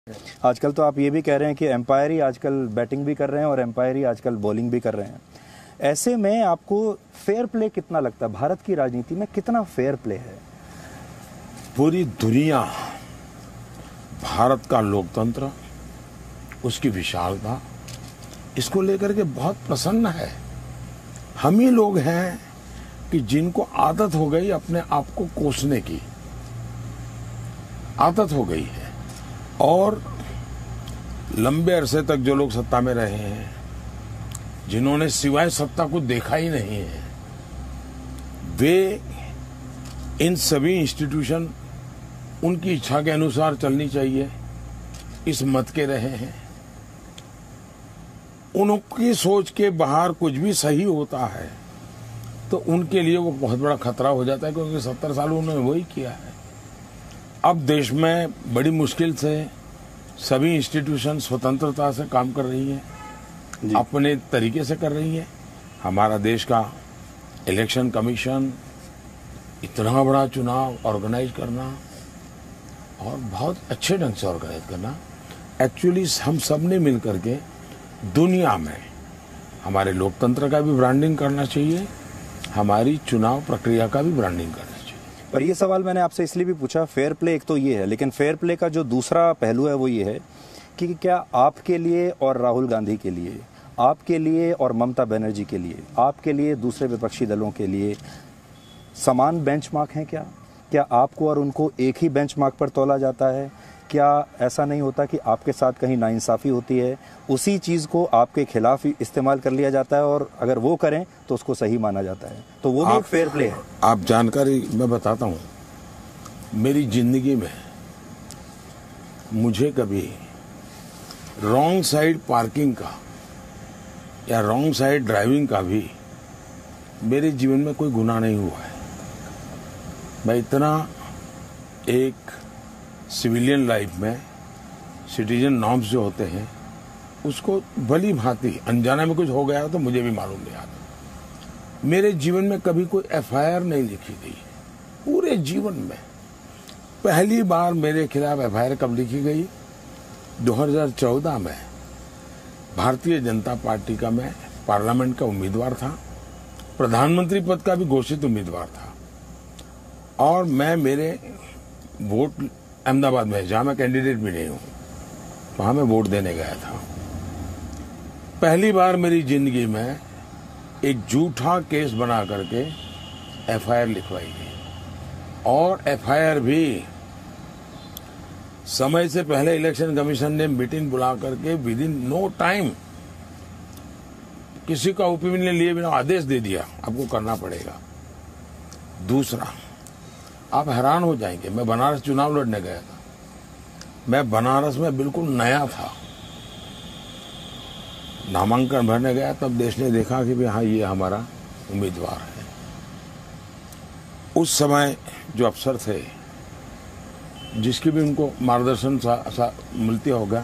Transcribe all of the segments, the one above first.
आजकल तो आप ये भी कह रहे हैं कि एम्पायर ही आजकल बैटिंग भी कर रहे हैं और एम्पायर ही आजकल बॉलिंग भी कर रहे हैं। ऐसे में आपको फेयर प्ले कितना लगता है? भारत की राजनीति में कितना फेयर प्ले है? पूरी दुनिया भारत का लोकतंत्र, उसकी विशालता, इसको लेकर के बहुत प्रसन्न है। हम ही लोग हैं कि जिनको आदत हो गई अपने आप को कोसने की, आदत हो गई है। और लंबे अरसे तक जो लोग सत्ता में रहे हैं, जिन्होंने सिवाय सत्ता को देखा ही नहीं है, वे इन सभी इंस्टीट्यूशन उनकी इच्छा के अनुसार चलनी चाहिए इस मत के रहे हैं। उनकी सोच के बाहर कुछ भी सही होता है तो उनके लिए वो बहुत बड़ा खतरा हो जाता है, क्योंकि 70 साल उन्होंने वही किया है। अब देश में बड़ी मुश्किल से सभी इंस्टीट्यूशन स्वतंत्रता से काम कर रही हैं, अपने तरीके से कर रही है। हमारा देश का इलेक्शन कमीशन, इतना बड़ा चुनाव ऑर्गेनाइज करना और बहुत अच्छे ढंग से ऑर्गेनाइज करना, एक्चुअली हम सब ने मिल करके दुनिया में हमारे लोकतंत्र का भी ब्रांडिंग करना चाहिए, हमारी चुनाव प्रक्रिया का भी ब्रांडिंग करना चाहिए। पर ये सवाल मैंने आपसे इसलिए भी पूछा, फेयर प्ले एक तो ये है, लेकिन फेयर प्ले का जो दूसरा पहलू है वो ये है कि क्या आपके लिए और राहुल गांधी के लिए, आपके लिए और ममता बनर्जी के लिए, आपके लिए दूसरे विपक्षी दलों के लिए समान बेंचमार्क हैं क्या? क्या आपको और उनको एक ही बेंचमार्क पर तौला जाता है? क्या ऐसा नहीं होता कि आपके साथ कहीं नाइंसाफ़ी होती है, उसी चीज़ को आपके खिलाफ ही इस्तेमाल कर लिया जाता है और अगर वो करें तो उसको सही माना जाता है? तो वो भी एक फेयर प्ले है। आप जानकारी मैं बताता हूँ, मेरी जिंदगी में मुझे कभी रॉन्ग साइड पार्किंग का या रॉन्ग साइड ड्राइविंग का भी मेरे जीवन में कोई गुनाह नहीं हुआ है। मैं इतना एक सिविलियन लाइफ में सिटीजन नॉर्म्स जो होते हैं उसको भली भांति, अनजाने में कुछ हो गया तो मुझे भी मालूम नहीं आता। मेरे जीवन में कभी कोई एफआईआर नहीं लिखी गई पूरे जीवन में। पहली बार मेरे खिलाफ एफआईआर कब लिखी गई? 2014 में भारतीय जनता पार्टी का मैं पार्लियामेंट का उम्मीदवार था, प्रधानमंत्री पद का भी घोषित उम्मीदवार था, और मैं मेरे वोट अहमदाबाद में, जहां मैं कैंडिडेट भी नहीं हूं, वहां मैं वोट देने गया था। पहली बार मेरी जिंदगी में एक झूठा केस बना करके एफआईआर लिखवाई गई, और एफआईआर भी समय से पहले इलेक्शन कमीशन ने मीटिंग बुला करके विद इन नो टाइम किसी का ओपिनियन लिए बिना आदेश दे दिया, आपको करना पड़ेगा। दूसरा, आप हैरान हो जाएंगे, मैं बनारस चुनाव लड़ने गया था। मैं बनारस में बिल्कुल नया था, नामांकन भरने गया, तब देश ने देखा कि भाई हाँ, ये हमारा उम्मीदवार है। उस समय जो अफसर थे, जिसकी भी उनको मार्गदर्शन मिलती होगा,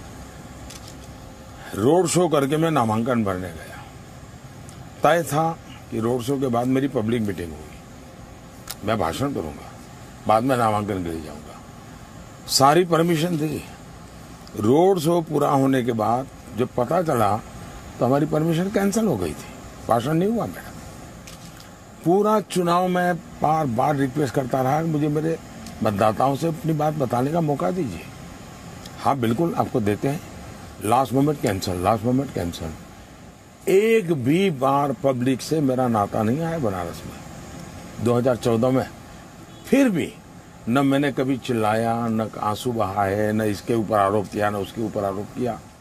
रोड शो करके मैं नामांकन भरने गया। तय था कि रोड शो के बाद मेरी पब्लिक मीटिंग होगी, मैं भाषण करूंगा, बाद में नामांकन के लिए जाऊंगा। सारी परमिशन थी। रोड शो पूरा होने के बाद जब पता चला तो हमारी परमिशन कैंसिल हो गई थी, भाषण नहीं हुआ मेरा। पूरा चुनाव में बार बार रिक्वेस्ट करता रहा कि मुझे मेरे मतदाताओं से अपनी बात बताने का मौका दीजिए। हाँ बिल्कुल आपको देते हैं, last moment cancel, last moment cancel. एक भी बार पब्लिक से मेरा नाता नहीं आया बनारस में 2014 में। फिर भी न मैंने कभी चिल्लाया, न आंसू बहाए, न इसके ऊपर आरोप किया, न उसके ऊपर आरोप किया।